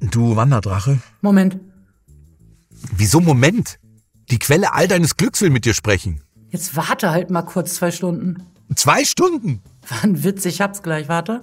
Du Wanderdrache? Moment. Wieso Moment? Die Quelle all deines Glücks will mit dir sprechen. Jetzt warte halt mal kurz 2 Stunden. 2 Stunden? War ein Witz, ich hab's gleich, warte.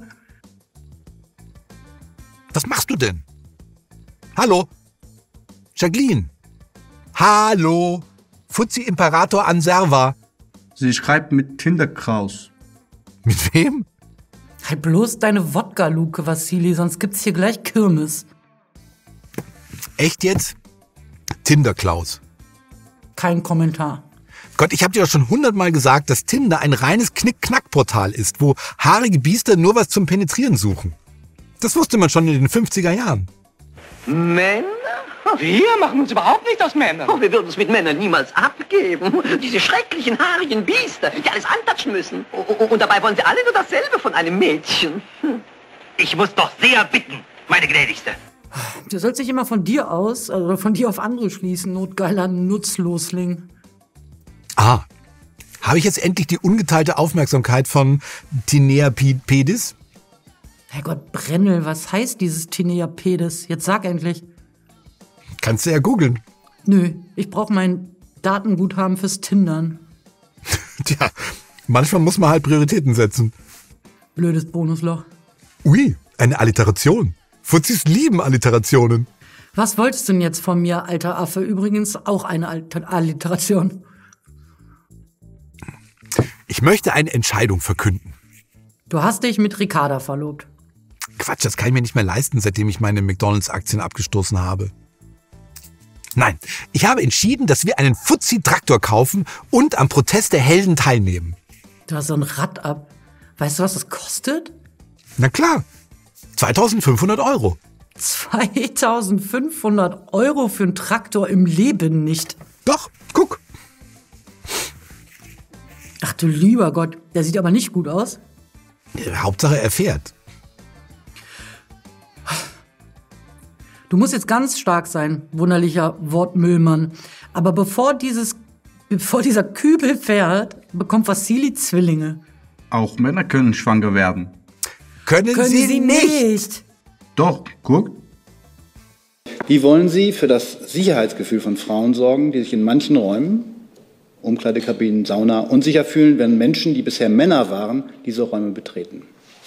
Was machst du denn? Hallo? Jacqueline? Hallo? Fuzzi Imperator Anserva. Sie schreibt mit Tinderkraus. Mit wem? Halt bloß deine Wodka-Luke, Vassili, sonst gibt's hier gleich Kirmes. Echt jetzt? Tinderklaus. Kein Kommentar. Gott, ich hab dir doch schon 100-mal gesagt, dass Tinder ein reines Knick-Knack-Portal ist, wo haarige Biester nur was zum Penetrieren suchen. Das wusste man schon in den 50er Jahren. Männer? Wir machen uns überhaupt nicht aus Männern. Oh, wir würden uns mit Männern niemals abgeben. Diese schrecklichen, haarigen Biester, die alles antatschen müssen. Und dabei wollen sie alle nur dasselbe von einem Mädchen. Ich muss doch sehr bitten, meine Gnädigste. Du sollst dich immer von dir aus, also von dir auf andere schließen, notgeiler Nutzlosling. Ah, habe ich jetzt endlich die ungeteilte Aufmerksamkeit von Tinea Pedis? Herrgott, Brennel, was heißt dieses Tinea Pedis? Jetzt sag endlich. Kannst du ja googeln. Nö, ich brauche mein Datenguthaben fürs Tindern. Tja, manchmal muss man halt Prioritäten setzen. Blödes Bonusloch. Ui, eine Alliteration. Fuzzis lieben Alliterationen. Was wolltest du denn jetzt von mir, alter Affe? Übrigens auch eine Alliteration. Ich möchte eine Entscheidung verkünden. Du hast dich mit Ricarda verlobt. Quatsch, das kann ich mir nicht mehr leisten, seitdem ich meine McDonalds-Aktien abgestoßen habe. Nein, ich habe entschieden, dass wir einen Fuzzi-Traktor kaufen und am Protest der Helden teilnehmen. Du hast so ein Rad ab. Weißt du, was das kostet? Na klar, 2.500 €. 2.500 € für einen Traktor im Leben nicht. Doch, guck. Ach du lieber Gott, der sieht aber nicht gut aus. Hauptsache er fährt. Du musst jetzt ganz stark sein, wunderlicher Wortmüllmann. Aber bevor dieser Kübel fährt, bekommt Vassili Zwillinge. Auch Männer können schwanger werden. Können Sie nicht? Doch, guck. Wie wollen Sie für das Sicherheitsgefühl von Frauen sorgen, die sich in manchen Räumen, Umkleidekabinen, Sauna, unsicher fühlen, wenn Menschen, die bisher Männer waren, diese Räume betreten?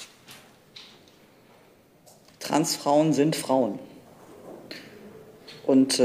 Transfrauen sind Frauen. Und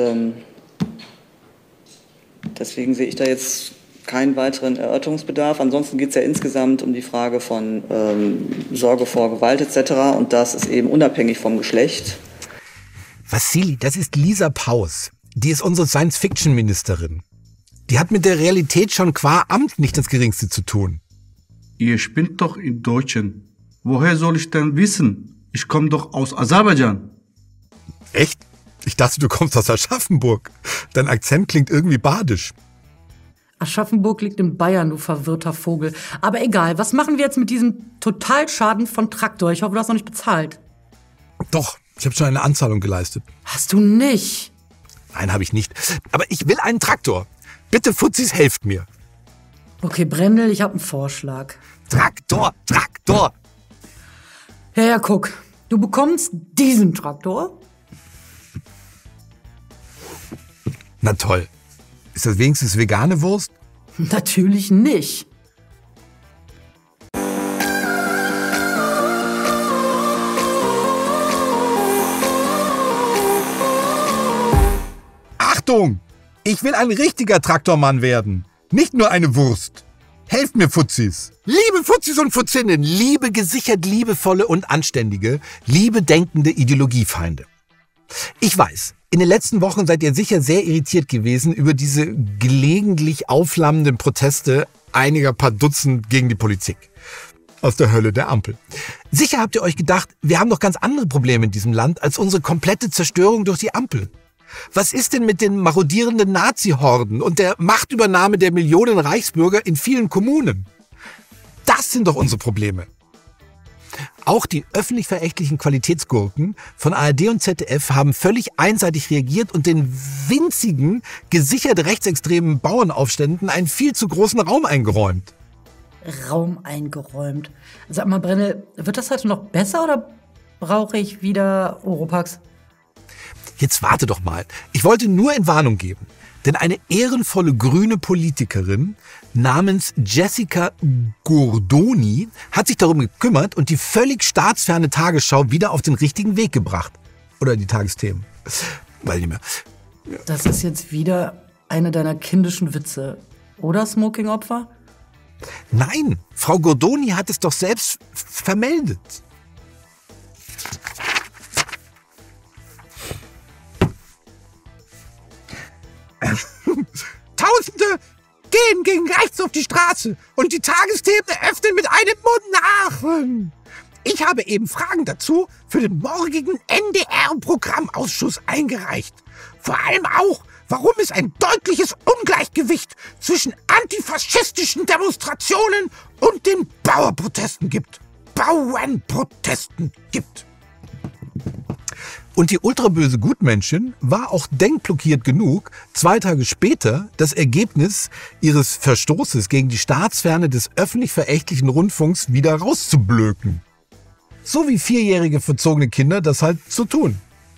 deswegen sehe ich da jetzt keinen weiteren Erörterungsbedarf. Ansonsten geht es ja insgesamt um die Frage von Sorge vor Gewalt etc. Und das ist eben unabhängig vom Geschlecht. Vassili, das ist Lisa Paus. Die ist unsere Science-Fiction-Ministerin. Die hat mit der Realität schon qua Amt nicht das Geringste zu tun. Ihr spinnt doch im Deutschen. Woher soll ich denn wissen? Ich komme doch aus Aserbaidschan. Echt? Ich dachte, du kommst aus Aschaffenburg. Dein Akzent klingt irgendwie badisch. Aschaffenburg liegt in Bayern, du verwirrter Vogel. Aber egal, was machen wir jetzt mit diesem Totalschaden von Traktor? Ich hoffe, du hast noch nicht bezahlt. Doch, ich habe schon eine Anzahlung geleistet. Hast du nicht? Nein, habe ich nicht. Aber ich will einen Traktor. Bitte, Fuzzis, helft mir. Okay, Brendel, ich habe einen Vorschlag. Traktor, Traktor. Ja, guck. Du bekommst diesen Traktor. Na toll. Ist das wenigstens vegane Wurst? Natürlich nicht. Achtung! Ich will ein richtiger Traktormann werden. Nicht nur eine Wurst. Helft mir, Fuzzis. Liebe Fuzzis und Fuzzinnen, liebe gesichert liebevolle und anständige, liebe denkende Ideologiefeinde. Ich weiß, in den letzten Wochen seid ihr sicher sehr irritiert gewesen über diese gelegentlich aufflammenden Proteste einiger paar Dutzend gegen die Politik. Aus der Hölle der Ampel. Sicher habt ihr euch gedacht, wir haben doch ganz andere Probleme in diesem Land als unsere komplette Zerstörung durch die Ampel. Was ist denn mit den marodierenden Nazi-Horden und der Machtübernahme der Millionen Reichsbürger in vielen Kommunen? Das sind doch unsere Probleme. Auch die öffentlich-verächtlichen Qualitätsgurken von ARD und ZDF haben völlig einseitig reagiert und den winzigen, gesichert rechtsextremen Bauernaufständen einen viel zu großen Raum eingeräumt. Raum eingeräumt. Sag mal, Brennel, wird das heute noch besser oder brauche ich wieder Oropax? Jetzt warte doch mal. Ich wollte nur in Warnung geben. Denn eine ehrenvolle grüne Politikerin namens Jessica Gordoni hat sich darum gekümmert und die völlig staatsferne Tagesschau wieder auf den richtigen Weg gebracht. Oder die Tagesthemen. Weiß nicht mehr. Das ist jetzt wieder einer deiner kindischen Witze. Oder, Smoking-Opfer? Nein, Frau Gordoni hat es doch selbst vermeldet. Tausende gehen gegen rechts auf die Straße und die Tagesthemen öffnen mit einem Monarchen. Ich habe eben Fragen dazu für den morgigen NDR-Programmausschuss eingereicht. Vor allem auch, warum es ein deutliches Ungleichgewicht zwischen antifaschistischen Demonstrationen und den Bauernprotesten gibt. Und die ultraböse Gutmenschin war auch denkblockiert genug, 2 Tage später das Ergebnis ihres Verstoßes gegen die Staatsferne des öffentlich-verächtlichen Rundfunks wieder rauszublöken. So wie 4-jährige verzogene Kinder das halt so tun.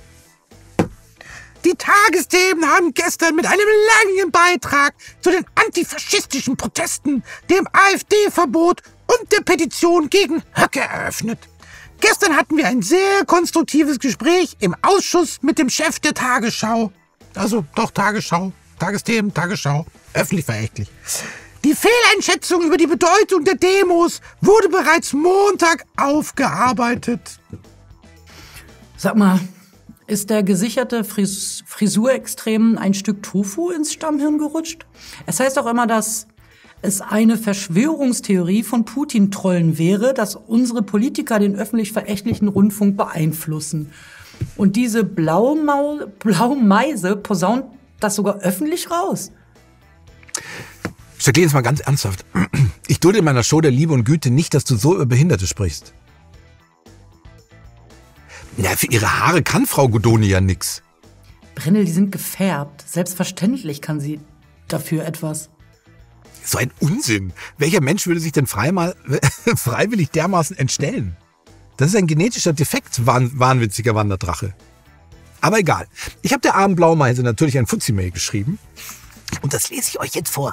Die Tagesthemen haben gestern mit einem langen Beitrag zu den antifaschistischen Protesten, dem AfD-Verbot und der Petition gegen Höcke eröffnet. Gestern hatten wir ein sehr konstruktives Gespräch im Ausschuss mit dem Chef der Tagesschau. Also doch Tagesschau, Tagesthemen, Tagesschau, öffentlich-verächtlich. Die Fehleinschätzung über die Bedeutung der Demos wurde bereits Montag aufgearbeitet. Sag mal, ist der gesicherte Frisurextrem ein Stück Tofu ins Stammhirn gerutscht? Es heißt auch immer, dass es eine Verschwörungstheorie von Putin-Trollen wäre, dass unsere Politiker den öffentlich-verächtlichen Rundfunk beeinflussen. Und diese Blaumeise posaunt das sogar öffentlich raus. Jacqueline, jetzt mal ganz ernsthaft. Ich dulde in meiner Show der Liebe und Güte nicht, dass du so über Behinderte sprichst. Na, für ihre Haare kann Frau Gordoni ja nix. Brennel, die sind gefärbt. Selbstverständlich kann sie dafür etwas. So ein Unsinn. Welcher Mensch würde sich denn freiwillig dermaßen entstellen? Das ist ein genetischer Defekt, wahnwitziger Wanderdrache. Aber egal. Ich habe der armen Blaumeise natürlich ein Fuzzi-Mail geschrieben. Und das lese ich euch jetzt vor.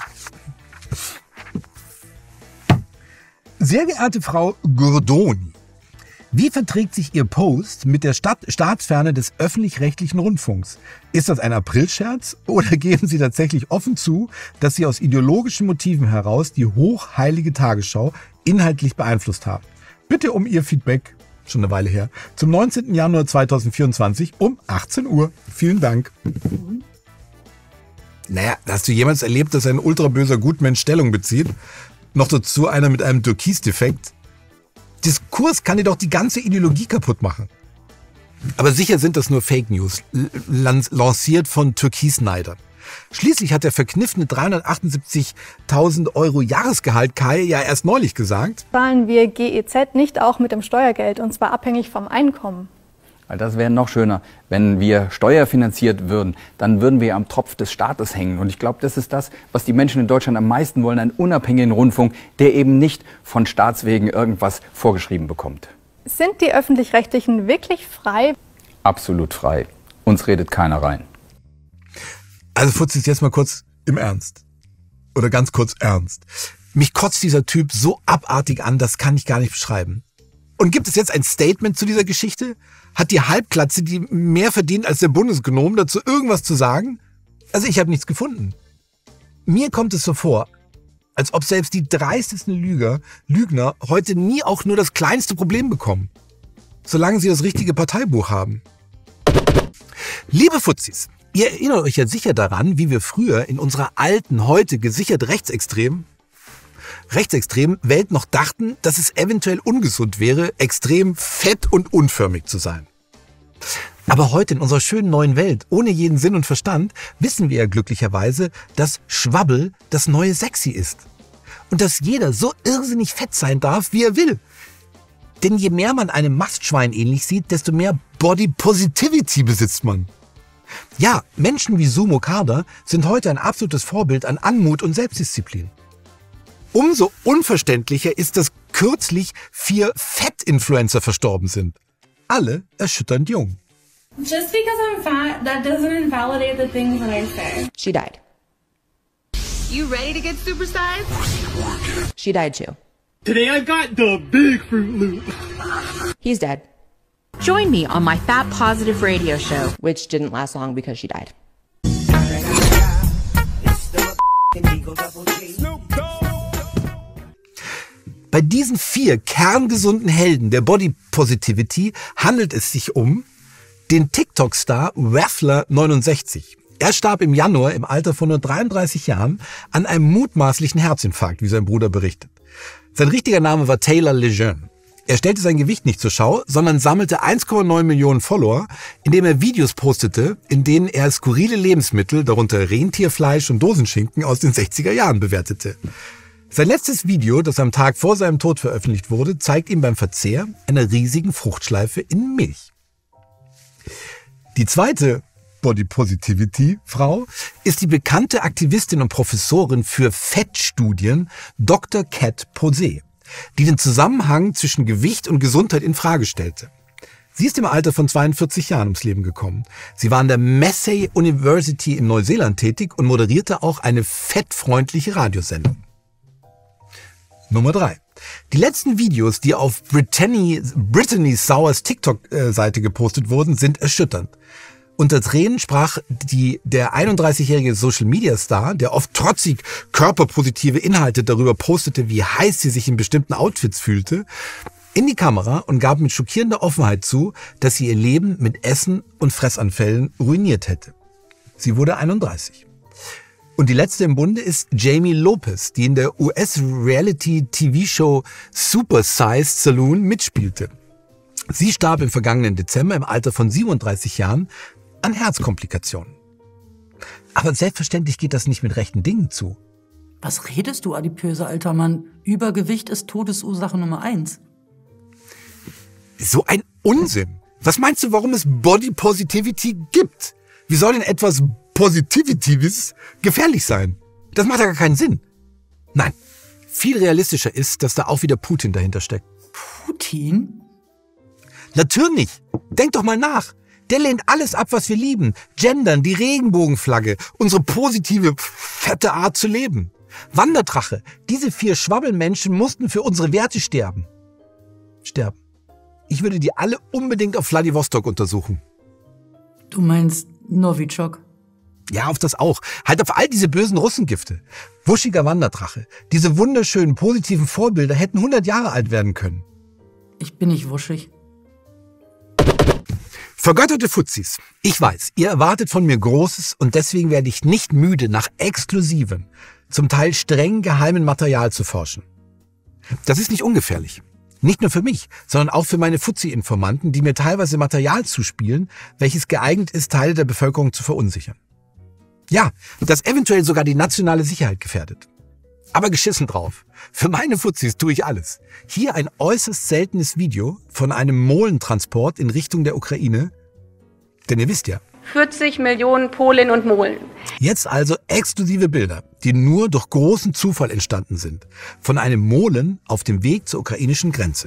Sehr geehrte Frau Gordoni, wie verträgt sich Ihr Post mit der Staatsferne des öffentlich-rechtlichen Rundfunks? Ist das ein Aprilscherz oder geben Sie tatsächlich offen zu, dass Sie aus ideologischen Motiven heraus die hochheilige Tagesschau inhaltlich beeinflusst haben? Bitte um Ihr Feedback, schon eine Weile her, zum 19. Januar 2024 um 18 Uhr. Vielen Dank. Naja, hast du jemals erlebt, dass ein ultraböser Gutmensch Stellung bezieht? Noch dazu einer mit einem Türkis-Defekt? Diskurs kann dir doch die ganze Ideologie kaputt machen. Aber sicher sind das nur Fake News, lanciert von Türkisneidern. Schließlich hat der verkniffene 378.000 Euro Jahresgehalt Kai ja erst neulich gesagt: Zahlen wir GEZ nicht auch mit dem Steuergeld, und zwar abhängig vom Einkommen? Das wäre noch schöner, wenn wir steuerfinanziert würden. Dann würden wir am Tropf des Staates hängen. Und ich glaube, das ist das, was die Menschen in Deutschland am meisten wollen. Einen unabhängigen Rundfunk, der eben nicht von Staatswegen irgendwas vorgeschrieben bekommt. Sind die Öffentlich-Rechtlichen wirklich frei? Absolut frei. Uns redet keiner rein. Also Fuzis, jetzt mal kurz im Ernst. Oder ganz kurz ernst. Mich kotzt dieser Typ so abartig an, das kann ich gar nicht beschreiben. Und gibt es jetzt ein Statement zu dieser Geschichte? Hat die Halbglatze, die mehr verdient als der Bundesgnom, dazu irgendwas zu sagen? Also ich habe nichts gefunden. Mir kommt es so vor, als ob selbst die dreistesten Lügner heute nie auch nur das kleinste Problem bekommen. Solange sie das richtige Parteibuch haben. Liebe Fuzis, ihr erinnert euch ja sicher daran, wie wir früher in unserer alten, heute gesichert rechtsextremen Welt noch dachten, dass es eventuell ungesund wäre, extrem fett und unförmig zu sein. Aber heute in unserer schönen neuen Welt, ohne jeden Sinn und Verstand, wissen wir ja glücklicherweise, dass Schwabbel das neue Sexy ist. Und dass jeder so irrsinnig fett sein darf, wie er will. Denn je mehr man einem Mastschwein ähnlich sieht, desto mehr Body Positivity besitzt man. Ja, Menschen wie Sumo Kader sind heute ein absolutes Vorbild an Anmut und Selbstdisziplin. Umso unverständlicher ist, dass kürzlich 4 Fett-Influencer verstorben sind. Alle erschütternd jung. Just because I'm fat, that doesn't invalidate the things that I say. She died. You ready to get supersized? She died too. Today I got the big Fruit Loop. He's dead. Join me on my Fat Positive radio show. Which didn't last long because she died. Bei diesen 4 kerngesunden Helden der Body Positivity handelt es sich um den TikTok-Star Waffler69. Er starb im Januar im Alter von nur 33 Jahren an einem mutmaßlichen Herzinfarkt, wie sein Bruder berichtet. Sein richtiger Name war Taylor Lejeune. Er stellte sein Gewicht nicht zur Schau, sondern sammelte 1,9 Millionen Follower, indem er Videos postete, in denen er skurrile Lebensmittel, darunter Rentierfleisch und Dosenschinken aus den 60er Jahren bewertete. Sein letztes Video, das am Tag vor seinem Tod veröffentlicht wurde, zeigt ihn beim Verzehr einer riesigen Fruchtschleife in Milch. Die zweite Body Positivity Frau ist die bekannte Aktivistin und Professorin für Fettstudien Dr. Kat Posey, die den Zusammenhang zwischen Gewicht und Gesundheit in Frage stellte. Sie ist im Alter von 42 Jahren ums Leben gekommen. Sie war an der Massey University in Neuseeland tätig und moderierte auch eine fettfreundliche Radiosendung. Nummer 3. Die letzten Videos, die auf Brittany Sowers TikTok-Seite gepostet wurden, sind erschütternd. Unter Tränen sprach der 31-jährige Social-Media-Star, der oft trotzig körperpositive Inhalte darüber postete, wie heiß sie sich in bestimmten Outfits fühlte, in die Kamera und gab mit schockierender Offenheit zu, dass sie ihr Leben mit Essen und Fressanfällen ruiniert hätte. Sie wurde 31. Und die letzte im Bunde ist Jamie Lopez, die in der US-Reality-TV-Show Super Sized Saloon mitspielte. Sie starb im vergangenen Dezember im Alter von 37 Jahren an Herzkomplikationen. Aber selbstverständlich geht das nicht mit rechten Dingen zu. Was redest du, adipöser alter Mann? Übergewicht ist Todesursache Nummer 1. So ein Unsinn. Was meinst du, warum es Body Positivity gibt? Wie soll denn etwas Positives gefährlich sein? Das macht ja gar keinen Sinn. Nein, viel realistischer ist, dass da auch wieder Putin dahinter steckt. Putin? Natürlich. Denk doch mal nach. Der lehnt alles ab, was wir lieben. Gendern, die Regenbogenflagge, unsere positive, fette Art zu leben. Wanderdrache, diese 4 Schwabbelmenschen mussten für unsere Werte sterben. Ich würde die alle unbedingt auf Vladivostok untersuchen. Du meinst Novichok? Ja, auf das auch. Halt auf all diese bösen Russengifte. Wuschiger Wanderdrache. Diese wunderschönen, positiven Vorbilder hätten 100 Jahre alt werden können. Ich bin nicht wuschig. Vergötterte Fuzis, ich weiß, ihr erwartet von mir Großes und deswegen werde ich nicht müde, nach exklusivem, zum Teil streng geheimen Material zu forschen. Das ist nicht ungefährlich. Nicht nur für mich, sondern auch für meine Fuzzi-Informanten, die mir teilweise Material zuspielen, welches geeignet ist, Teile der Bevölkerung zu verunsichern. Ja, das eventuell sogar die nationale Sicherheit gefährdet. Aber geschissen drauf. Für meine Fuzis tue ich alles. Hier ein äußerst seltenes Video von einem Molentransport in Richtung der Ukraine. Denn ihr wisst ja. 40 Millionen Polinnen und Molen. Jetzt also exklusive Bilder, die nur durch großen Zufall entstanden sind. Von einem Molen auf dem Weg zur ukrainischen Grenze.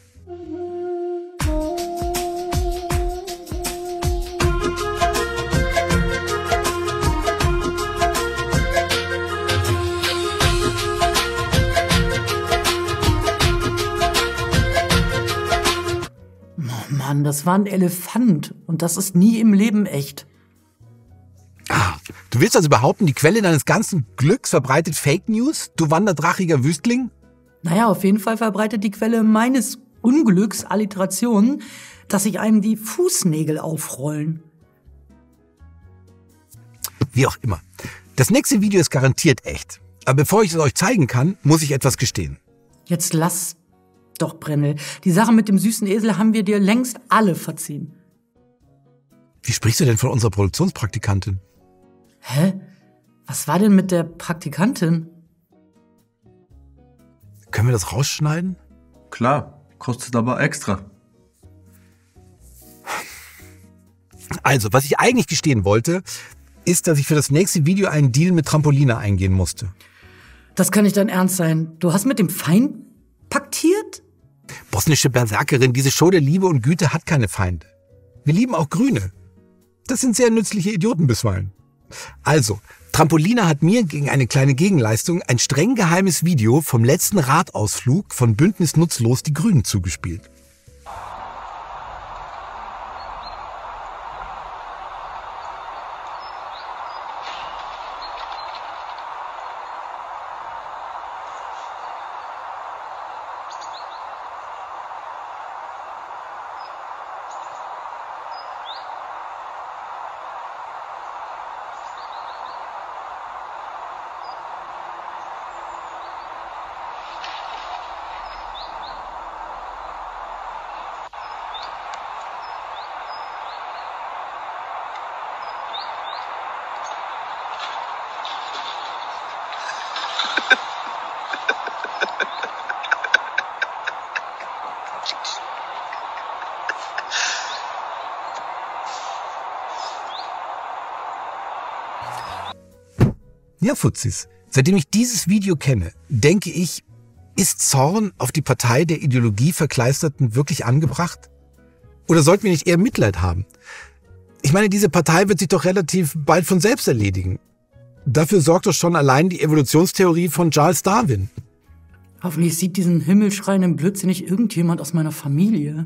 Mann, das war ein Elefant. Und das ist nie im Leben echt. Ah, du willst also behaupten, die Quelle deines ganzen Glücks verbreitet Fake News, du wanderdrachiger Wüstling? Naja, auf jeden Fall verbreitet die Quelle meines Unglücks Alliterationen, dass sich einem die Fußnägel aufrollen. Wie auch immer. Das nächste Video ist garantiert echt. Aber bevor ich es euch zeigen kann, muss ich etwas gestehen. Jetzt lass doch, Brennel. Die Sache mit dem süßen Esel haben wir dir längst alle verziehen. Wie sprichst du denn von unserer Produktionspraktikantin? Hä? Was war denn mit der Praktikantin? Können wir das rausschneiden? Klar, kostet aber extra. Also, was ich eigentlich gestehen wollte, ist, dass ich für das nächste Video einen Deal mit Trampolina eingehen musste. Das kann nicht dein Ernst sein. Du hast mit dem Feind paktiert? Bosnische Berserkerin, diese Show der Liebe und Güte hat keine Feinde. Wir lieben auch Grüne. Das sind sehr nützliche Idioten bisweilen. Also, Trampolina hat mir gegen eine kleine Gegenleistung ein streng geheimes Video vom letzten Radausflug von Bündnis Nutzlos die Grünen zugespielt. Ja, Fuzzis, seitdem ich dieses Video kenne, denke ich, ist Zorn auf die Partei der Ideologieverkleisterten wirklich angebracht? Oder sollten wir nicht eher Mitleid haben? Ich meine, diese Partei wird sich doch relativ bald von selbst erledigen. Dafür sorgt doch schon allein die Evolutionstheorie von Charles Darwin. Hoffentlich sieht diesen himmelschreienden Blödsinn nicht irgendjemand aus meiner Familie.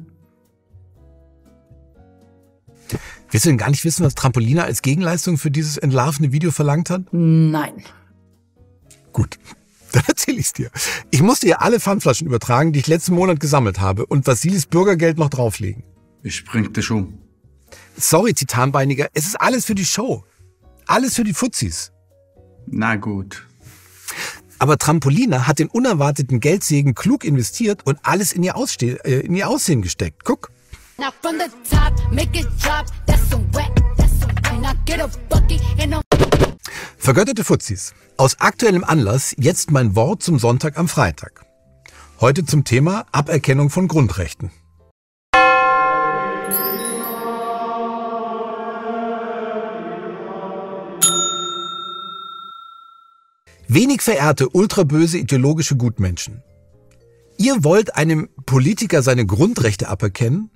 Willst du denn gar nicht wissen, was Trampolina als Gegenleistung für dieses entlarvende Video verlangt hat? Nein. Gut, dann erzähle ich's dir. Ich musste ihr alle Pfandflaschen übertragen, die ich letzten Monat gesammelt habe und Vasilis Bürgergeld noch drauflegen. Ich bring dich um. Sorry, Titanbeiniger, es ist alles für die Show. Alles für die Fuzzis. Na gut. Aber Trampolina hat den unerwarteten Geldsegen klug investiert und alles in ihr Aussehen gesteckt. Guck. Now from the top, make it drop. That's so wet, that's so wet. Now get a bucket and Vergötterte Fuzzis, aus aktuellem Anlass jetzt mein Wort zum Sonntag am Freitag. Heute zum Thema Aberkennung von Grundrechten. Wenig verehrte, ultraböse, ideologische Gutmenschen. Ihr wollt einem Politiker seine Grundrechte aberkennen?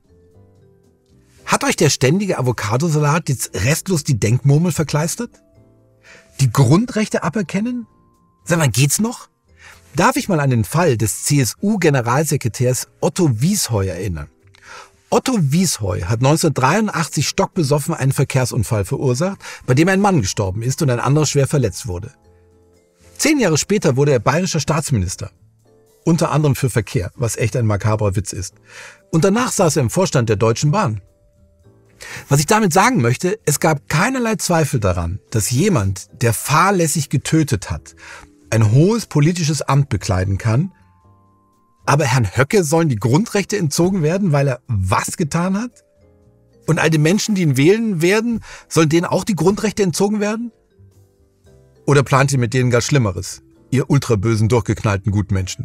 Hat euch der ständige Avocadosalat jetzt restlos die Denkmurmel verkleistert? Die Grundrechte aberkennen? Sag mal, geht's noch? Darf ich mal an den Fall des CSU-Generalsekretärs Otto Wiesheu erinnern? Otto Wiesheu hat 1983 stockbesoffen einen Verkehrsunfall verursacht, bei dem ein Mann gestorben ist und ein anderer schwer verletzt wurde. 10 Jahre später wurde er bayerischer Staatsminister. Unter anderem für Verkehr, was echt ein makabrer Witz ist. Und danach saß er im Vorstand der Deutschen Bahn. Was ich damit sagen möchte, es gab keinerlei Zweifel daran, dass jemand, der fahrlässig getötet hat, ein hohes politisches Amt bekleiden kann. Aber Herrn Höcke sollen die Grundrechte entzogen werden, weil er was getan hat? Und all die Menschen, die ihn wählen werden, sollen denen auch die Grundrechte entzogen werden? Oder plant ihr mit denen gar Schlimmeres, ihr ultrabösen, durchgeknallten Gutmenschen?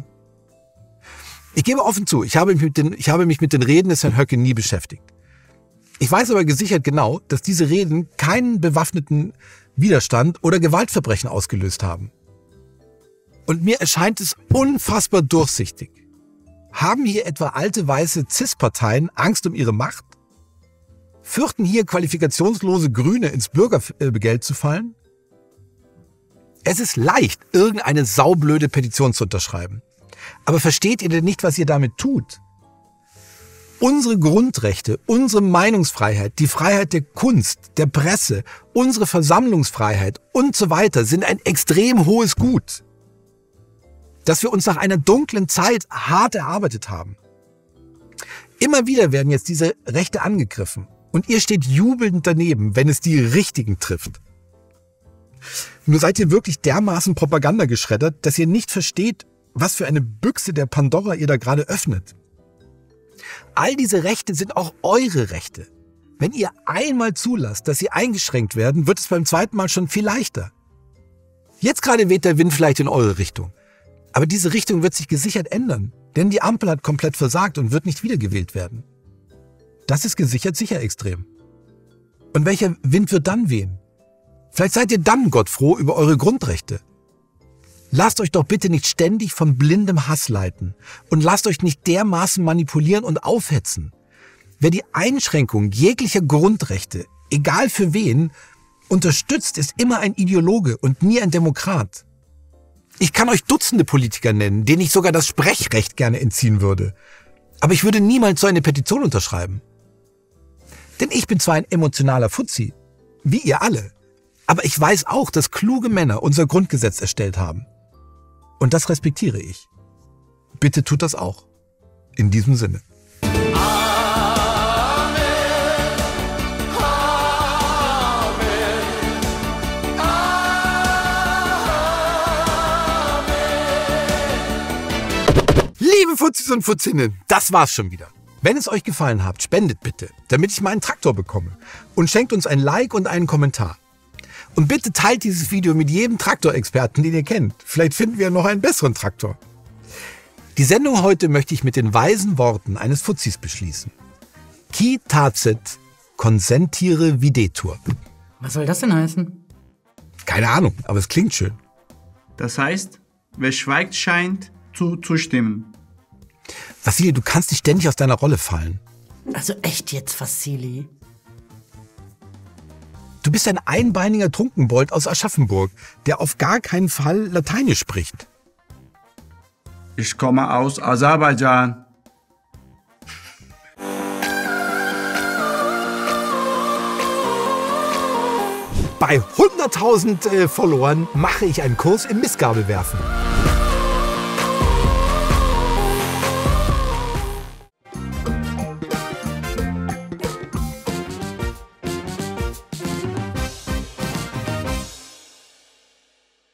Ich gebe offen zu, ich habe mich mit den Reden des Herrn Höcke nie beschäftigt. Ich weiß aber gesichert genau, dass diese Reden keinen bewaffneten Widerstand oder Gewaltverbrechen ausgelöst haben. Und mir erscheint es unfassbar durchsichtig. Haben hier etwa alte weiße CIS-Parteien Angst um ihre Macht? Fürchten hier qualifikationslose Grüne ins Bürgergeld zu fallen? Es ist leicht, irgendeine saublöde Petition zu unterschreiben. Aber versteht ihr denn nicht, was ihr damit tut? Unsere Grundrechte, unsere Meinungsfreiheit, die Freiheit der Kunst, der Presse, unsere Versammlungsfreiheit und so weiter sind ein extrem hohes Gut, das wir uns nach einer dunklen Zeit hart erarbeitet haben. Immer wieder werden jetzt diese Rechte angegriffen und ihr steht jubelnd daneben, wenn es die Richtigen trifft. Nur seid ihr wirklich dermaßen Propaganda geschreddert, dass ihr nicht versteht, was für eine Büchse der Pandora ihr da gerade öffnet. All diese Rechte sind auch eure Rechte. Wenn ihr einmal zulasst, dass sie eingeschränkt werden, wird es beim zweiten Mal schon viel leichter. Jetzt gerade weht der Wind vielleicht in eure Richtung. Aber diese Richtung wird sich gesichert ändern, denn die Ampel hat komplett versagt und wird nicht wiedergewählt werden. Das ist gesichert sicher extrem. Und welcher Wind wird dann wehen? Vielleicht seid ihr dann gottfroh über eure Grundrechte. Lasst euch doch bitte nicht ständig von blindem Hass leiten und lasst euch nicht dermaßen manipulieren und aufhetzen. Wer die Einschränkung jeglicher Grundrechte, egal für wen, unterstützt, ist immer ein Ideologe und nie ein Demokrat. Ich kann euch Dutzende Politiker nennen, denen ich sogar das Sprechrecht gerne entziehen würde. Aber ich würde niemals so eine Petition unterschreiben. Denn ich bin zwar ein emotionaler Fuzzi, wie ihr alle, aber ich weiß auch, dass kluge Männer unser Grundgesetz erstellt haben. Und das respektiere ich. Bitte tut das auch. In diesem Sinne. Liebe Fuzzis und Fuzzinnen, das war's schon wieder. Wenn es euch gefallen hat, spendet bitte, damit ich meinen Traktor bekomme. Und schenkt uns ein Like und einen Kommentar. Und bitte teilt dieses Video mit jedem Traktorexperten, den ihr kennt. Vielleicht finden wir noch einen besseren Traktor. Die Sendung heute möchte ich mit den weisen Worten eines Fuzzis beschließen. Qui tacet consentire videtur. Was soll das denn heißen? Keine Ahnung, aber es klingt schön. Das heißt, wer schweigt, scheint zustimmen. Vassili, du kannst nicht ständig aus deiner Rolle fallen. Also echt jetzt, Vassili? Du bist ein einbeiniger Trunkenbold aus Aschaffenburg, der auf gar keinen Fall Lateinisch spricht. Ich komme aus Aserbaidschan. Bei 100.000 Followern mache ich einen Kurs im Missgabelwerfen.